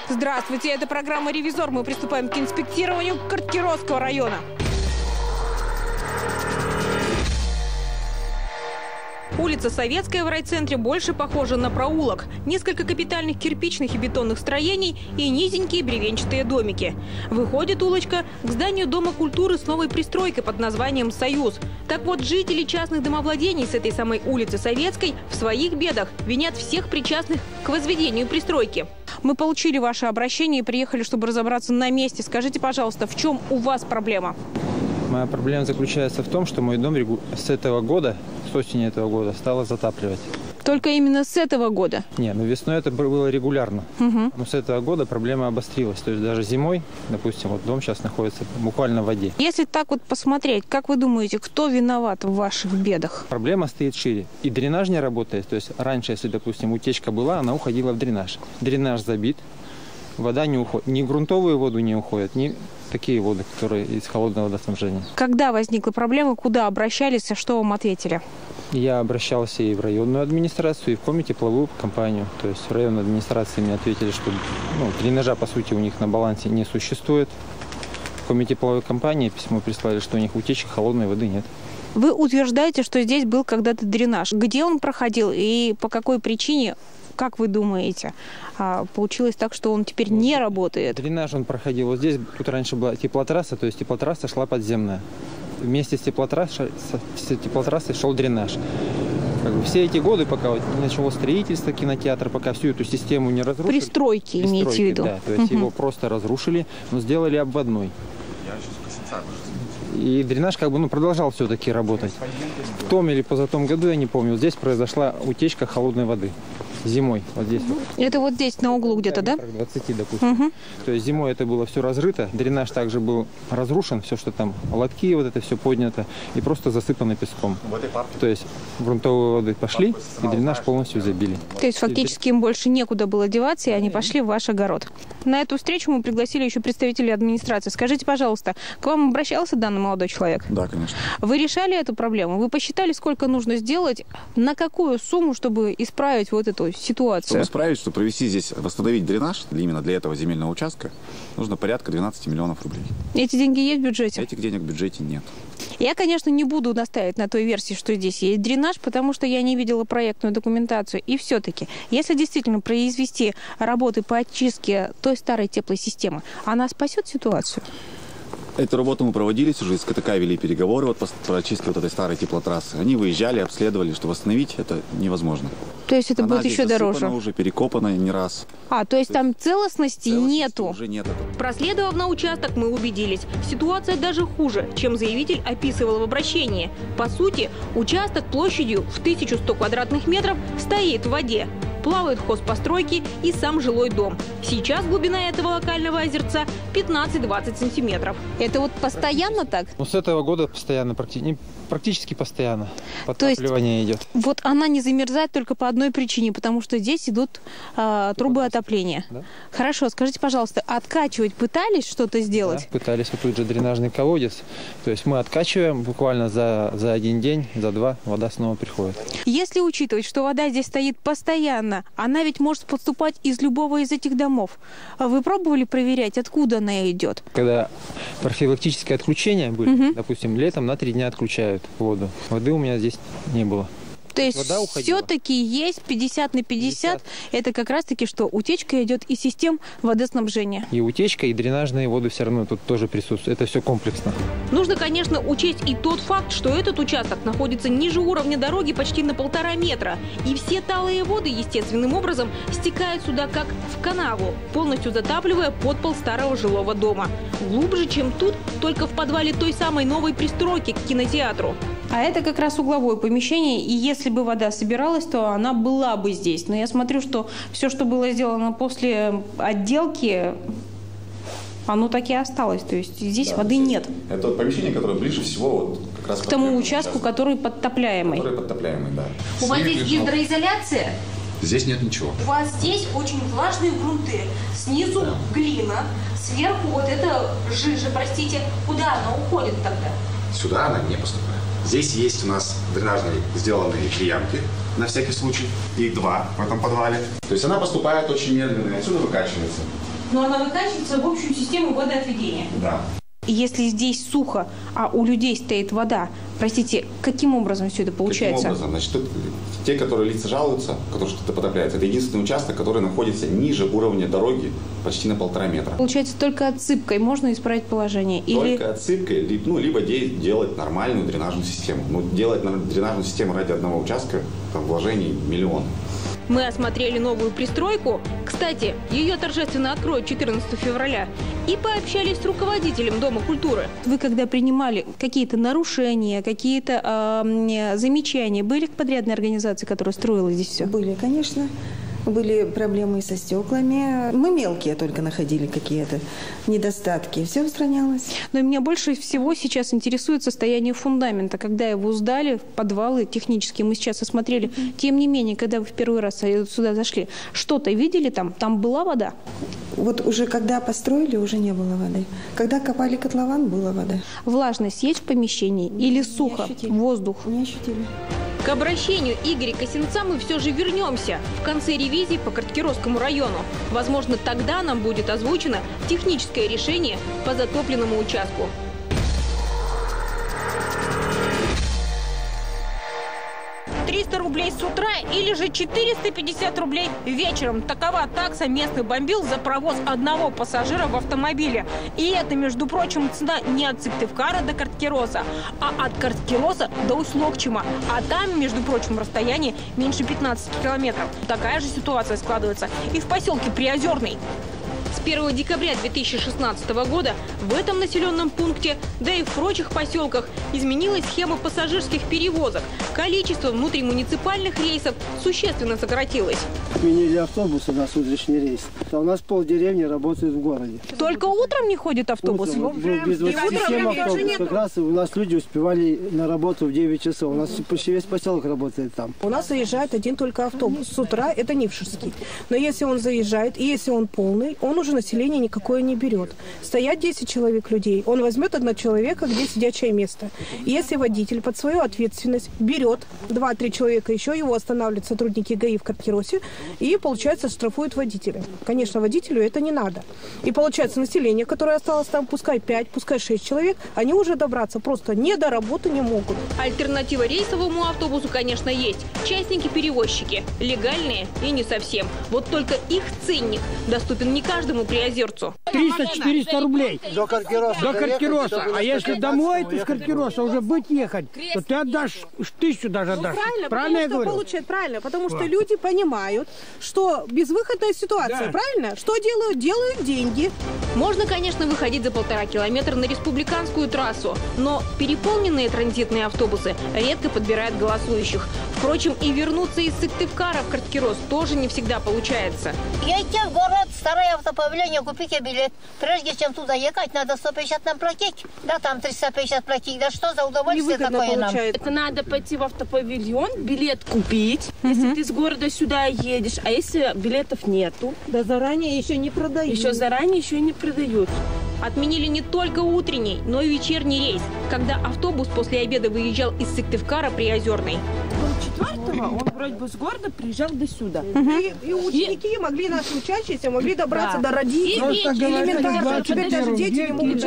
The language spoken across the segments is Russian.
Здравствуйте, это программа «Ревизор». Мы приступаем к инспектированию Карткировского района. Улица Советская в райцентре больше похожа на проулок. Несколько капитальных кирпичных и бетонных строений и низенькие бревенчатые домики. Выходит улочка к зданию Дома культуры с новой пристройкой под названием «Союз». Так вот, жители частных домовладений с этой самой улицы Советской в своих бедах винят всех причастных к возведению пристройки. Мы получили ваше обращение и приехали, чтобы разобраться на месте. Скажите, пожалуйста, в чем у вас проблема? Моя проблема заключается в том, что мой дом с этого года, с осени этого года, стало затапливать. Только именно с этого года? Не, ну весной это было регулярно. Но с этого года проблема обострилась. То есть даже зимой, допустим, вот дом сейчас находится буквально в воде. Если так вот посмотреть, как вы думаете, кто виноват в ваших бедах? Проблема стоит шире. И дренаж не работает. То есть раньше, если, допустим, утечка была, она уходила в дренаж. Дренаж забит, вода не уходит. Ни в грунтовую воду не уходит, ни такие воды, которые из холодного водоснабжения. Когда возникла проблема, куда обращались, а что вам ответили? Я обращался и в районную администрацию, и в комитепловую компанию. То есть в районной администрации мне ответили, что дренажа, по сути, у них на балансе не существует. В комитепловой компании письмо прислали, что у них утечки холодной воды нет. Вы утверждаете, что здесь был когда-то дренаж. Где он проходил и по какой причине, как вы думаете, получилось так, что он теперь не работает? Дренаж он проходил вот здесь. Тут раньше была теплотрасса, то есть теплотрасса шла подземная. Вместе с теплотрассой шел дренаж. Все эти годы, пока вот не начало строительство кинотеатра, пока всю эту систему не разрушили. Пристройки имеете в виду? Да, то есть его просто разрушили, но сделали обводной. И дренаж продолжал все-таки работать. В том или позатом году, я не помню, здесь произошла утечка холодной воды. Зимой, вот здесь. Это вот здесь, на углу где-то, да? 20, допустим. То есть зимой это было все разрыто, дренаж также был разрушен, все, что там, лотки, вот это все поднято, и просто засыпано песком. То есть грунтовые воды пошли, и дренаж полностью забили. То есть фактически им больше некуда было деваться, и они пошли в ваш огород. На эту встречу мы пригласили еще представителей администрации. Скажите, пожалуйста, к вам обращался данный молодой человек? Да, конечно. Вы решали эту проблему? Вы посчитали, сколько нужно сделать, на какую сумму, чтобы исправить вот эту ситуацию? Чтобы исправить, чтобы провести здесь, восстановить дренаж, именно для этого земельного участка, нужно порядка 12 миллионов рублей. Эти деньги есть в бюджете? Этих денег в бюджете нет. Я, конечно, не буду настаивать на той версии, что здесь есть дренаж, потому что я не видела проектную документацию. И все-таки, если действительно произвести работы по очистке той старой теплой системы, она спасет ситуацию? Эту работу мы проводили, уже из КТК вели переговоры по очистке вот этой старой теплотрассы. Они выезжали, обследовали, что восстановить это невозможно. То есть это будет еще дороже? Она уже перекопана не раз. То есть там целостности нету? Уже нет. Проследовав на участок, мы убедились, ситуация даже хуже, чем заявитель описывал в обращении. По сути, участок площадью в 1100 квадратных метров стоит в воде. Плавают хозпостройки и сам жилой дом. Сейчас глубина этого локального озерца 15-20 сантиметров. Это вот постоянно так? С этого года постоянно, практически постоянно подтапливание идет. Вот она не замерзает только по одной причине, потому что здесь идут трубы отопления. Да? Хорошо, скажите, пожалуйста, откачивать пытались что-то сделать? Да, пытались. Вот тут же дренажный колодец. То есть мы откачиваем буквально за один день, за два вода снова приходит. Если учитывать, что вода здесь стоит постоянно, она ведь может поступать из любого из этих домов. Вы пробовали проверять, откуда она идет? Когда профилактическое отключение были, допустим, летом на 3 дня отключают воду. Воды у меня здесь не было. То есть все-таки есть 50 на 50. Это как раз-таки, что утечка идет из систем водоснабжения. И утечка, и дренажные воды все равно тут тоже присутствуют. Это все комплексно. Нужно, конечно, учесть и тот факт, что этот участок находится ниже уровня дороги почти на 1,5 метра. И все талые воды естественным образом стекают сюда как в канаву, полностью затапливая подпол старого жилого дома. Глубже, чем тут, только в подвале той самой новой пристройки к кинотеатру. А это как раз угловое помещение, и если бы вода собиралась, то она была бы здесь. Но я смотрю, что все, что было сделано после отделки, оно так и осталось. То есть здесь воды нет. Это помещение, которое ближе всего вот как раз к тому участку, который подтопляемый. Который подтопляемый, да. У вас здесь гидроизоляция? Здесь нет ничего. У вас здесь очень влажные грунты. Снизу глина, сверху вот эта жижа, простите. Куда она уходит тогда? Сюда она не поступает. Здесь есть у нас дренажные сделанные ямки, на всякий случай, их 2 в этом подвале. То есть она поступает очень медленно, и отсюда выкачивается. но она выкачивается в общую систему водоотведения. Да. Если здесь сухо, а у людей стоит вода, простите, каким образом все это получается? Каким образом? Значит, те, которые лица жалуются, которые что-то потопляется, это единственный участок, который находится ниже уровня дороги почти на 1,5 метра. Получается, только отсыпкой можно исправить положение? Только отсыпкой, либо делать нормальную дренажную систему. Но делать дренажную систему ради одного участка, там вложений миллион. Мы осмотрели новую пристройку. Кстати, ее торжественно откроют 14 февраля. И пообщались с руководителем Дома культуры. Вы когда принимали какие-то нарушения, какие-то замечания, были к подрядной организации, которая строила здесь все? Были, конечно. Были проблемы со стеклами. Мы мелкие только находили какие-то недостатки. Все устранялось. Но меня больше всего сейчас интересует состояние фундамента. Когда его сдали, подвалы технические мы сейчас осмотрели. Тем не менее, когда вы в первый раз сюда зашли, что-то видели там? Там была вода? Вот уже когда построили, уже не было воды. Когда копали котлован, была вода. Влажность есть в помещении или сухо? Воздух? Не ощутили. К обращению Игоря Косинца мы все же вернемся в конце ревизии по Карткировскому району. Возможно, тогда нам будет озвучено техническое решение по затопленному участку. 300 рублей с утра или же 450 рублей вечером. Такова такса местный бомбил за провоз одного пассажира в автомобиле. И это, между прочим, цена не от Сыктывкара до Карткироса, а от Карткироса до Усть-Локчима. А там, между прочим, расстояние меньше 15 километров. Такая же ситуация складывается и в поселке Приозерный. С 1 декабря 2016 года в этом населенном пункте, да и в прочих поселках, изменилась схема пассажирских перевозок. Количество внутримуниципальных рейсов существенно сократилось. Отменили автобусы на суточный рейс. А у нас полдеревни работает в городе. Только утром не ходит автобус? Утром, без 27 автобусов. Как раз у нас люди успевали на работу в 9 часов. У нас почти весь поселок работает там. У нас заезжает один только автобус. С утра это Нившевский. Но если он заезжает, и если он полный, он уже население никакое не берет. Стоят 10 человек людей, он возьмет одного человека, где сидячее место. И если водитель под свою ответственность берет 2-3 человека, еще его останавливают сотрудники ГАИ в Карткиросе и, получается, штрафуют водителя. Конечно, водителю это не надо. И получается, население, которое осталось там, пускай 5, пускай 6 человек, они уже добраться просто не до работы не могут. Альтернатива рейсовому автобусу, конечно, есть. Частники-перевозчики. Легальные и не совсем. Вот только их ценник доступен не каждому приозерцу. 300-400 рублей до Карткироса. А если домой, то с Карткироса уже быть ехать, то ты отдашь 1000 даже отдашь. Правильно я говорю? Правильно, потому что люди понимают, что безвыходная ситуация, правильно? Что делают? Делают деньги. Можно, конечно, выходить за 1,5 километра на республиканскую трассу, но переполненные транзитные автобусы редко подбирают голосующих. Впрочем, и вернуться из Сыктывкара в Карткирос тоже не всегда получается. Едьте в город, старое автоправление, купите билет. Прежде чем туда ехать, надо 150 нам платить. Да, там 350 платить. Да что за удовольствие такое нам? Это надо пойти в автопавильон, билет купить, если ты с города сюда едешь. А если билетов нету? Да заранее еще не продают. Еще заранее еще не продают. Отменили не только утренний, но и вечерний рейс, когда автобус после обеда выезжал из Сыктывкара Приозерный. 4-го он вроде бы с города приезжал до сюда. И ученики могли, наши учащиеся, могли добраться до родителей. Элементарно. Теперь даже дети не могут.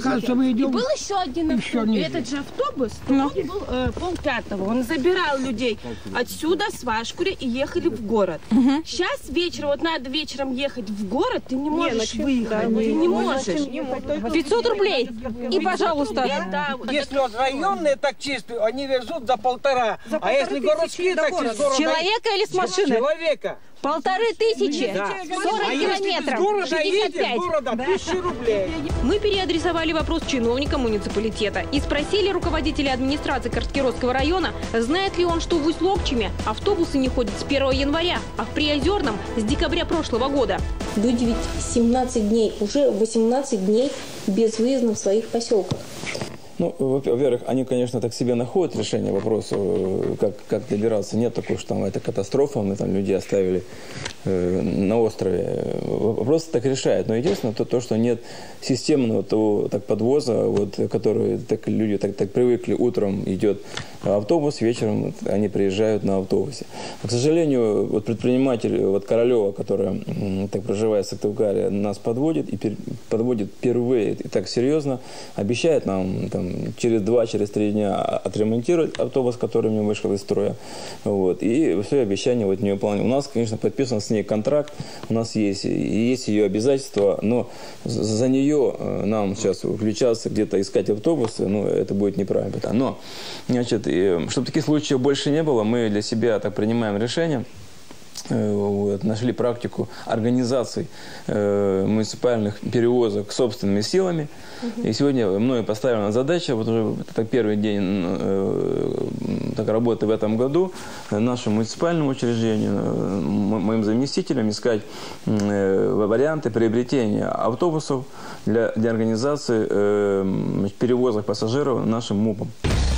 И был еще один автобус. Этот же автобус, он был 4:30. Он забирал людей отсюда, с Вашкури, и ехали в город. Сейчас вечером, вот надо вечером ехать в город, ты не можешь выехать. Ты не можешь. 500 рублей. И, пожалуйста. Если вот районные таксисты, они везут за 1,5. А если городские таксисты... С человека или с машины? Человека. 1500. Да. 40 километров. 65. Города 1000 рублей. Мы переадресовали вопрос чиновникам муниципалитета и спросили руководителя администрации Карткиросского района, знает ли он, что в Усть-Локчиме автобусы не ходят с 1 января, а в Приозерном с декабря прошлого года. Люди ведь 17 дней, уже 18 дней без выезда в своих поселках. Ну, во-первых, они, конечно, так себе находят решение вопроса, как добираться. Нет такого, что там это катастрофа, мы там людей оставили на острове. Вопрос так решает. Но единственное, то что нет системного того подвоза, который люди так привыкли. Утром идет автобус, вечером они приезжают на автобусе. Но, к сожалению, предприниматель Королева, который так проживает в Сыктывкаре, нас подводит, и подводит впервые и так серьезно, обещает нам через 2-3 дня отремонтировать автобус, который не вышел из строя. И все обещания не выполняют. У нас, конечно, подписан с ней контракт, у нас есть ее обязательства, но за нее нам сейчас включаться, где-то искать автобусы, это будет неправильно. Но, значит, чтобы таких случаев больше не было, мы для себя так принимаем решение. Нашли практику организаций муниципальных перевозок собственными силами. И сегодня мною поставлена задача, уже первый день работы в этом году, нашему муниципальному учреждению, моим заместителям искать варианты приобретения автобусов для организации перевозок пассажиров нашим МУПом.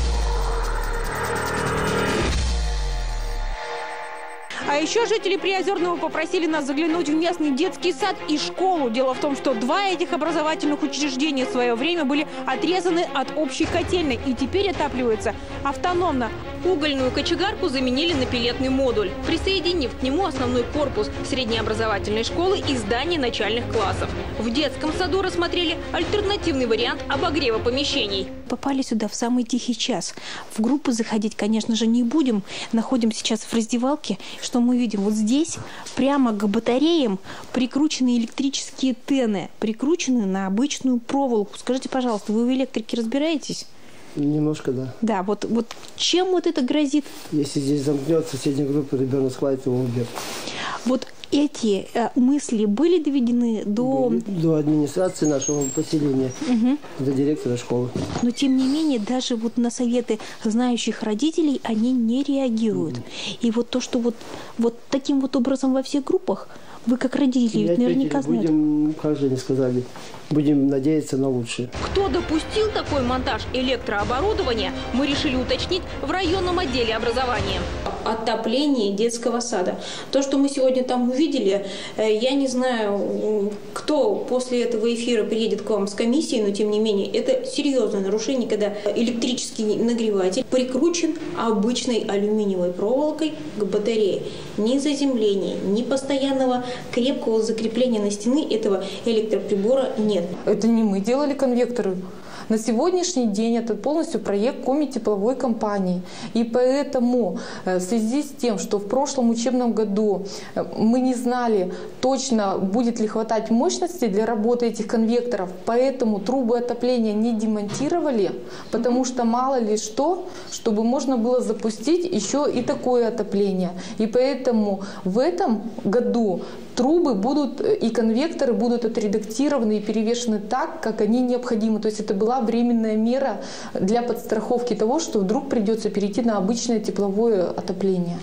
А еще жители Приозерного попросили нас заглянуть в местный детский сад и школу. Дело в том, что 2 этих образовательных учреждения в свое время были отрезаны от общей котельной и теперь отапливаются автономно. Угольную кочегарку заменили на пеллетный модуль, присоединив к нему основной корпус средней образовательной школы и здание начальных классов. В детском саду рассмотрели альтернативный вариант обогрева помещений. Попали сюда в самый тихий час. В группы заходить, конечно же, не будем. Находимся сейчас в раздевалке. Что мы видим? Вот здесь прямо к батареям прикручены электрические тены, прикручены на обычную проволоку. Скажите, пожалуйста, вы в электрике разбираетесь? Немножко, да. Да, вот чем это грозит? Если здесь замкнет соседняя группа, ребенок схватит его, убьет. Вот эти мысли были доведены до администрации нашего поселения, до директора школы. Но тем не менее, даже на советы знающих родителей они не реагируют. И то, что таким образом во всех группах, вы как родители ведь наверняка знаете. Будем, как же они сказали, будем надеяться на лучшее. Кто допустил такой монтаж электрооборудования, мы решили уточнить в районном отделе образования. Отопление детского сада. То, что мы сегодня там увидели, я не знаю, кто после этого эфира приедет к вам с комиссией, но тем не менее, это серьезное нарушение, когда электрический нагреватель прикручен обычной алюминиевой проволокой к батарее. Ни заземления, ни постоянного крепкого закрепления на стены этого электроприбора нет. Это не мы делали конвекторы. На сегодняшний день это полностью проект Коми-тепловой компании. И поэтому в связи с тем, что в прошлом учебном году мы не знали точно, будет ли хватать мощности для работы этих конвекторов, поэтому трубы отопления не демонтировали, потому что мало ли что, чтобы можно было запустить еще и такое отопление. И поэтому в этом году трубы и конвекторы будут отредактированы и перевешены так, как они необходимы. То есть это была временная мера для подстраховки того, что вдруг придется перейти на обычное тепловое отопление.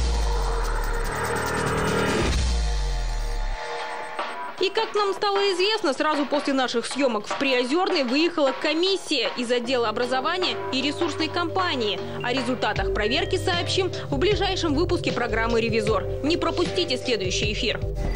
И как нам стало известно, сразу после наших съемок в Приозерной выехала комиссия из отдела образования и ресурсной компании. О результатах проверки сообщим в ближайшем выпуске программы «Ревизор». Не пропустите следующий эфир.